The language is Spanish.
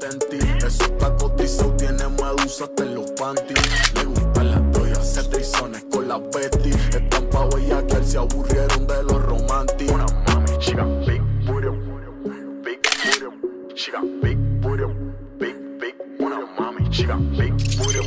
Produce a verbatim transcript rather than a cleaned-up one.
setenta. Eso está cotizado, tiene medusa hasta en los panties. Le gustan las doyas, hacer trizones con las Betty. Están pa' bellaquear, se aburrieron de los románticos. Una mami, chica, big booty, big booty, chica, big booty, big, big. Una mami, chica, big booty,